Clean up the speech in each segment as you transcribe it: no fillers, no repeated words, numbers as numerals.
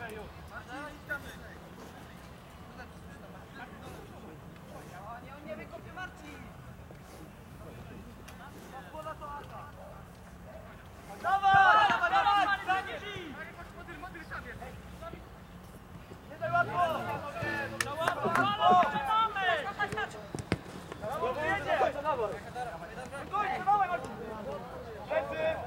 Nie wykopie Marcin! Dawaj! Nie daj łatwo! Za łatwo! Mamy! Jedzie! Kończy, dawaj Marcin! Lecy!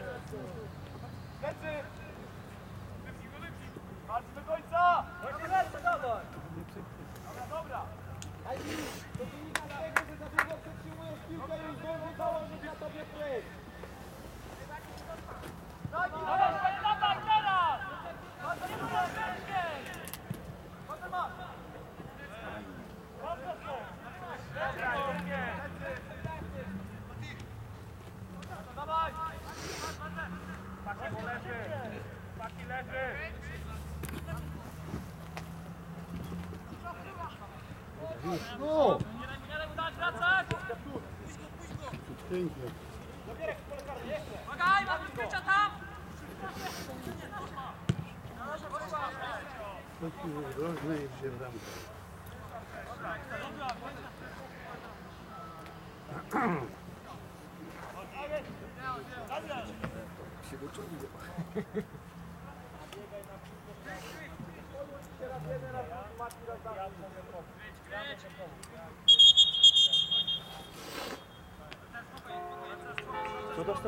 Lecy! Marcin do końca! Lecę, dawaj! Dobra! To wynika z tego, że za długo przetrzymujesz piłkę i już zdążył założyć na tobie pryk. Dawaj, teraz! Potem masz! Dawaj! Paki leży! Paki leży! No! Nie daj mu dać wracać! Pięknie. Pomagaj, mam skrycia tam! Taki groźny i wziędamy. Się wyczuliło. Co dostał?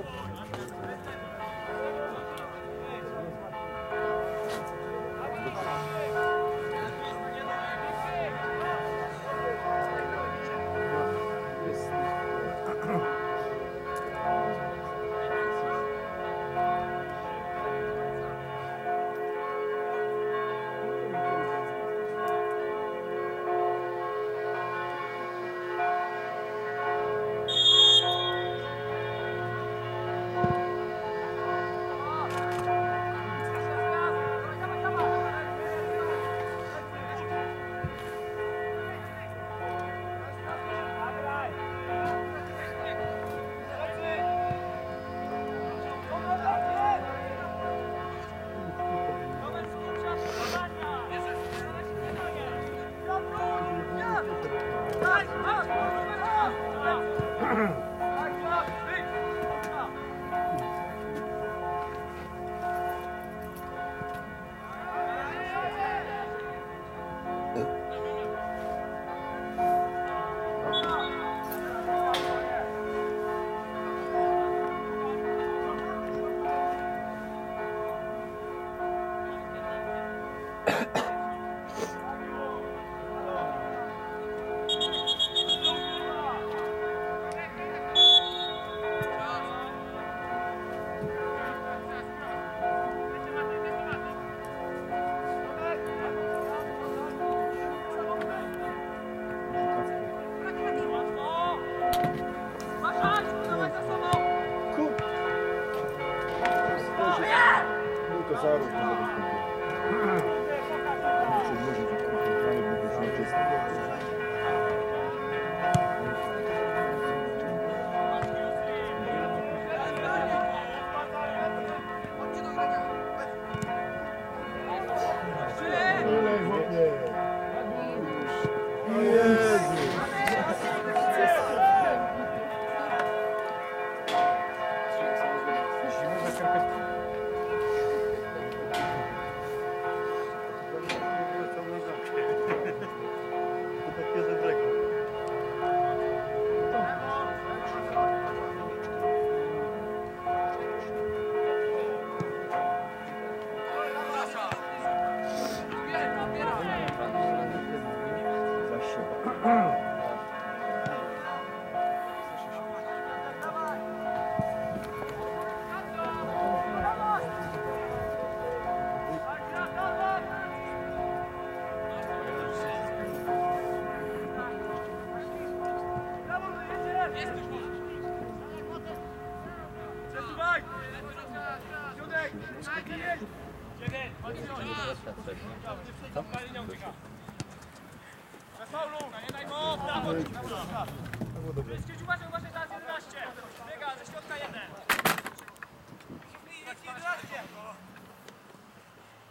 Uważaj, zaraz 11. Biega, ze środka 1.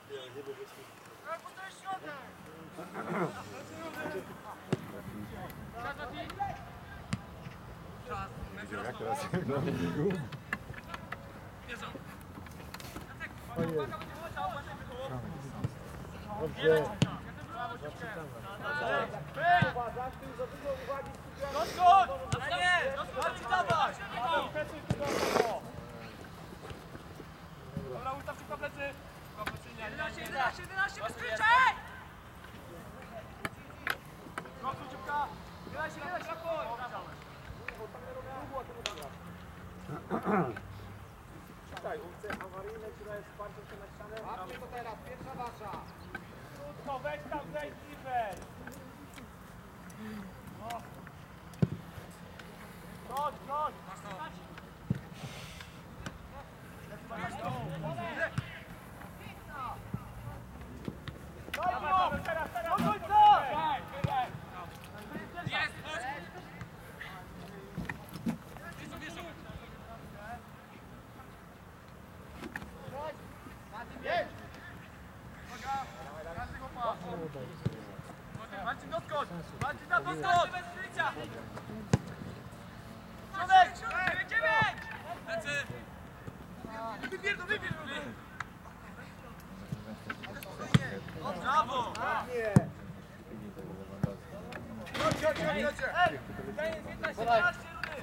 Jak teraz? Dobrze. Uważasz, ty za dużo uwagi skupiasz. Doskok! Nie! Doskok! Dawaj! Przesuń się do tego. Dobra, ustaw szybko plecy. Szybko plecy, nie, 11, bezpieczaj! Końcu szybka. 11, spokój. Czytaj, ulice awaryjne, czy jest wsparcie się na ścianę? Łapcie to teraz, pierwsza wasza. Krótko, weź tam, weź niżej. Chodź, chodź! Daj, teraz, do końca! Jest, chodź! Jedź! Marcin, doskocz! Marcin, na doskocz! Bez krycia! Środek! 9! Lecy! Wybierz! Brawo! Ładnie! Chodźcie! Ej! Daj 15, 15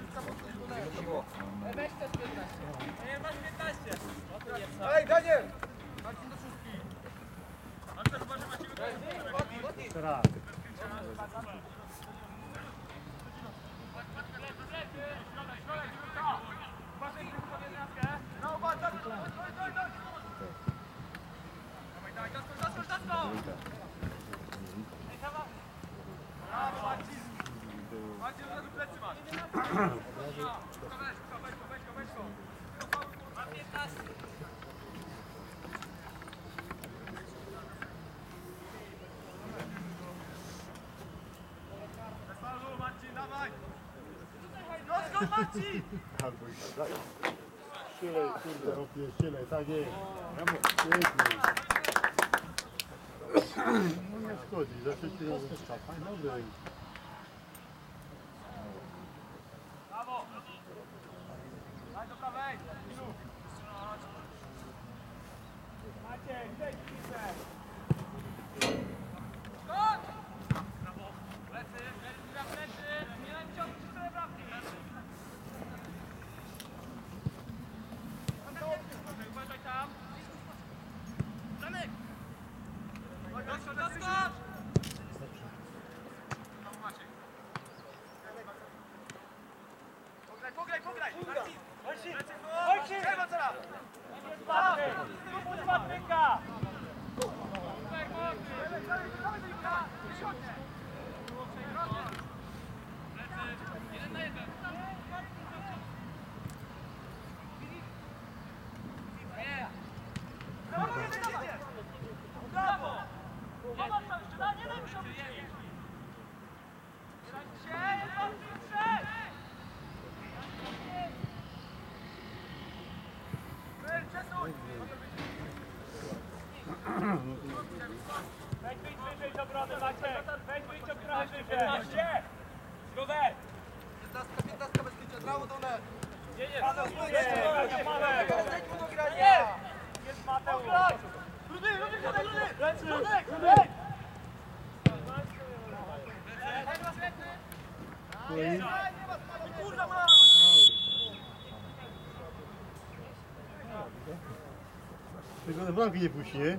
Weź też 15. Nie, masz 15. Ej, Daniel! Marcin do szóstki. Marcin, uważaj, Marcin. Teraz. Albo i tak. Sielej, kurde, opie, sielej, tak jest. Pięknie. No nie szkodzi, za trzeci raz wyszczapa. Dobry. Brawo! Daj do prawej! Maciej, zejdź piłkę! Skok! Brawo! Plecy, plecy! Nie daj wyciągnąć cztery bramki! Uważaj tam! Zamek! Doskocz! Pograj! Marcin! Marcin! Trzeba teraz! Spróbuj Patryka! Brawo! Zobacz tam jeszcze, nie daj mu się obrócić! Weź wyjdź wyżej z obrony, Maciek! Weź wyjdź trochę wyżej! 15! Środek! 15 bez krycia, brawo dole! Nie, nie, Paweł, nie, spójrz, zejdź mu do grania! nie! Jest Mateusz! Rudy, środek! Kurwa, masz! Tylko na bramki nie puści, nie?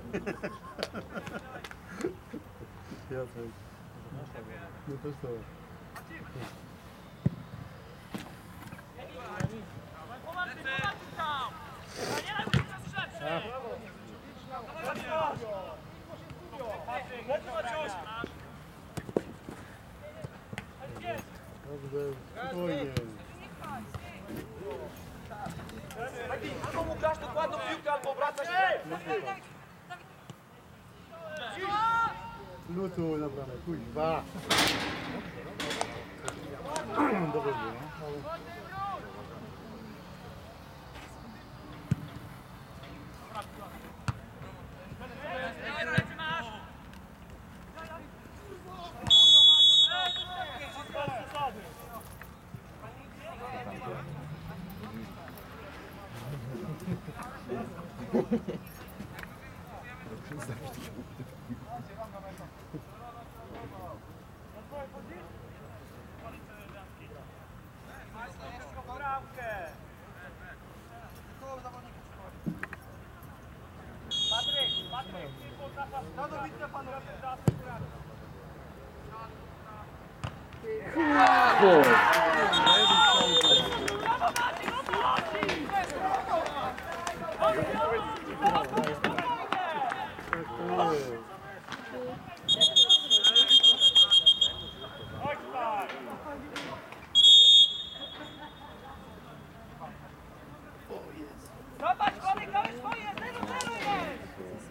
Jacek. No to co? Pomaty tam! Nie daj mu się przestrzelać! Dobrze, spokojnie. Albo mu grasz dokładną piłkę, albo wracasz się! Lutu na bramę, kuźwa. Dobrze, no. Zobacz, Kolik, dałeś swoje, 0-0 jest!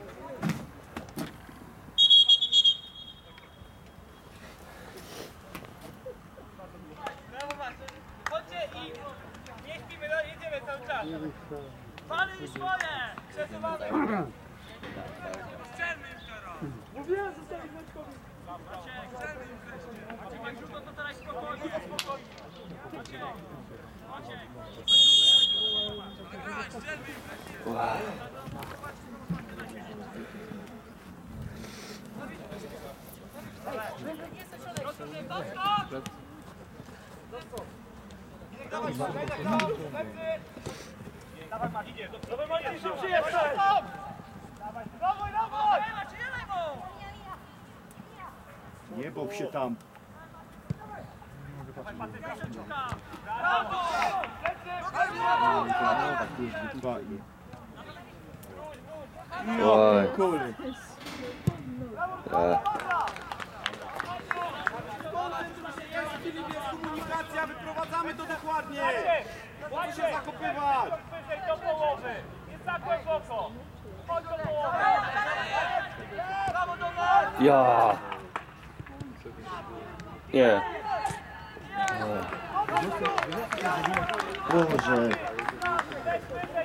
Brawo, Marcin. Chodźcie i nie śpimy, no, jedziemy cały czas. Pany już swoje! Przesuwamy! Strzelmy im teraz! Mówiłem, zostawić Maćkowi! Strzelmy im wreszcie! Maciek, rzut, to teraz spokojnie, spokojnie! Maciek! Maciek! Wygraj, strzelmy im wreszcie! Dawaj, Marcin, idzie. Dawaj, Marcin, szybciej jesteś! Dawaj, dawaj, dawaj! Strzelaj mu! Nie bok się tam. Brawo! Oj. Kule. Jest komunikacja, wyprowadzamy to dokładnie! Po co się Maciek! zakopywać? Wyżej do połowy! Nie za głęboko! Chodź do połowy! Brawo do nas! Ja. Nie. Boże. Wyżej,